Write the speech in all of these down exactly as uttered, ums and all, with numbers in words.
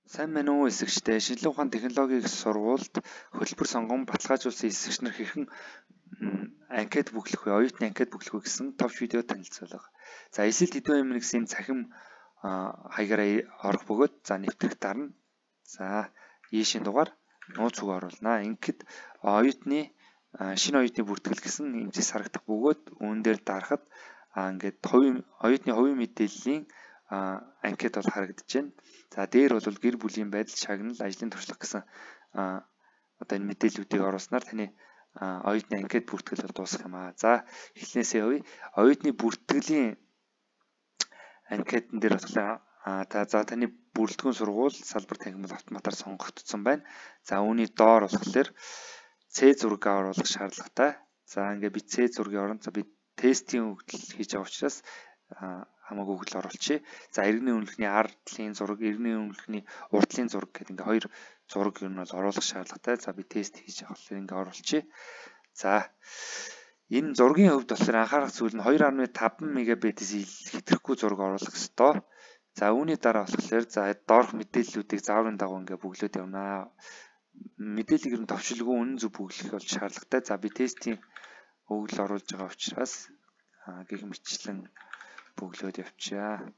Сайн байна уу эсэгчтэй. Шинжлэх ухааны технологийн их сургуульд хөтөлбөр сонгон баталгаажуулсан эсэгч нар хэрхэн анкет бүглэх вэ? Оюутны анкет бүглэх вэ гэсэн товч видео танилцуулга. За эсэлт хэдэн эмнэ гэсэн цахим хаягаараа орох бөгөөд за нэвтрэх дарна. За ийшийн дугаар нууц үг оруулнаа. Ингээд оюутны шинэ оюутны бүртгэл гэсэн эмзэс харагдах бөгөөд үүн дээр дарахад ингээд хувийн оюутны хувийн мэдээллийн анкет бол харагдаж байна. За дээр бол гэр бүлийн байдал, шагнал, ажлын туршлага гэсэн одоо энэ мэдээллүүдийг оруулснаар таны оюутны анкет бүртгэл бол дуусах юм аа. За эхлэнээсээ явъя. Оюутны бүртгэлийн анкетн дээр болохоор та за таны бүрэлдэхүүн сургууль салбар танхимд автоматар сонгогдсон байна. За үүний доор болохоор C зураг оруулах шаардлагатай. За ингээ би C зургийн оронд за би тестийн өгдөл хийж байгаа учраас хамаагүй өгдөл оруулчихъя. За иргэний үнэлэхний ардлын зураг, иргэний үнэлэхний урдлын зураг гэдэг ингээ хоёр зураг юу нь бол оруулах шаардлагатай. За би тест хийж байгаа болохоор ингээ оруулчихъя. За энэ зургийн хувьд болохоор анхаарах зүйл нь two point five мегабайтээс хэтрэхгүй зураг оруулах ёстой. За үүний дараа болохоор за доорх мэдээллүүдийг зааврын дагуу ингээ бүглөөд явнаа. Мэдээллийг ер нь товчлгүй үнэн зөв бүглэх бол шаардлагатай. За би тестийн өгдөл оруулж байгаа учраас гэх мэтчлэн бүглөөд явчаа.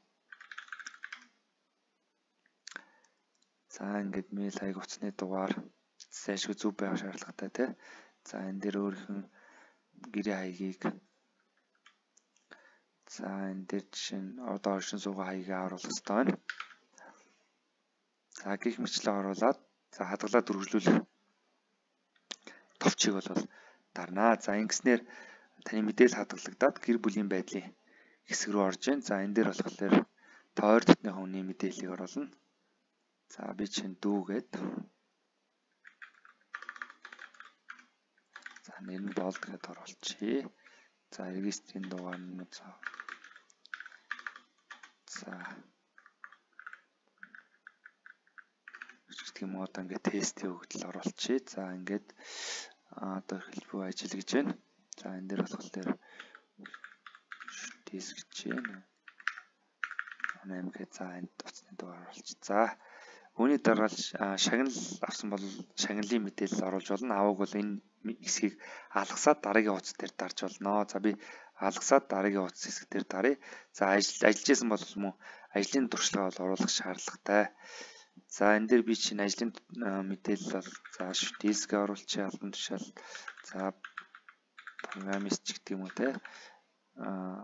За ингээд мэйл хаяг утасны дугаар сайшгүй зөв байх шаардлагатай тий. За энэ дээр өөрийнхөө гэрээ хаягийг за энэ дээр жишээ нь одоо оршин суугаа хаягаа оруулах хэрэгтэй байна. За гэх мэтчлэн оруулаад за хадгалаад үргэлжлүүлэх товчийг бол дарнаа. За ингэснээр таны мэдээлэл хадгалагдаад гэр бүлийн байдлын хэсэг рүү орж ийн. За энэ дээр болохоор тойр дотны хүний мэдээллийг оруулна. За би чинь дүүгээд за нэр нь болд гэдээ оруулчихъя. За регистрийн дугаар нь за за гэх юм уу одоо ингээд тестийн өгдөл оруулчихъя. За ингээд одоо хэлбүү ажил гэж байна. За энэ дээр болохоор тест гэж байна. наймд за энд утасны дугаар оруулчих. За үүний дараа шагнал авсан бол шагналын мэдээлэл оруулж болно. Аваг бол энэ хэсгийг алгасаад дараагийн утас дээр дарж болно. За би алгасаад дараагийн утас хэсэг дээр даръя. За ажиллаж байсан бол мөн ажлын туршлага бол оруулах шаардлагатай. За энэ дээр би чинь ажлын мэдээлэл бол за диск оруулчих, албан тушаал. За программист ч гэдэг юм уу те. Аа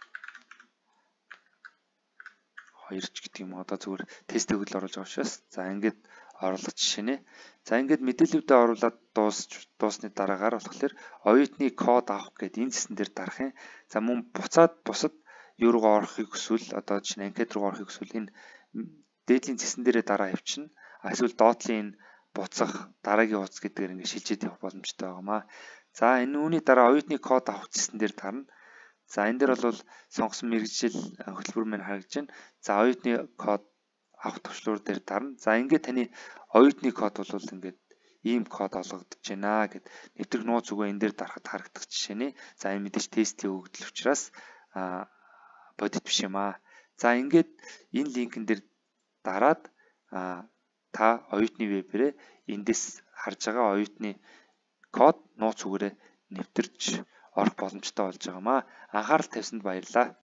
хоёр ч гэдэг юм одоо зүгээр тест өгдөл оруулж байгаа учраас за ингээд оруулах жишээ нэ. За ингээд мэдээллүүдээ оруулаад дуусч дуусны дараагаар болохоор оюутны код авах гэдэг энэ зэсэн дээр дарах юм. За мөн буцаад бусад юу руугаа орохыг хүсвэл одоо чинь анкет руу орохыг хүсвэл энэ дээдлийн зэсэн дээрээ дараа авчна. Эсвэл доотлын энэ буцах дараагийн утас гэдгээр ингээд шилжээд явах боломжтой байгаамаа. За энэ үүний дараа оюутны код авах зэсэн дээр дарна. За энэ дээр бол сонгосон мэргэжил хөтөлбөр маань харагдаж байна. За оюутны код авах төвчлөр дээр дарна. За ингээд таны оюутны код бол ингээд ийм код олгогдож байна гэд нэвтрэх нууц үгээ энэ дээр дарахад харагдах жишээ нэ. За энэ мэдээж тестийн өгдөл учраас бодит биш юм аа. За ингээд энэ линкэн дээр дараад та оюутны вебээрээ эндээс харж байгаа оюутны код нууц үгээрээ нэвтэрч орох боломжтой болж байгаамаа. Анхаарал тавьсанд баярлалаа.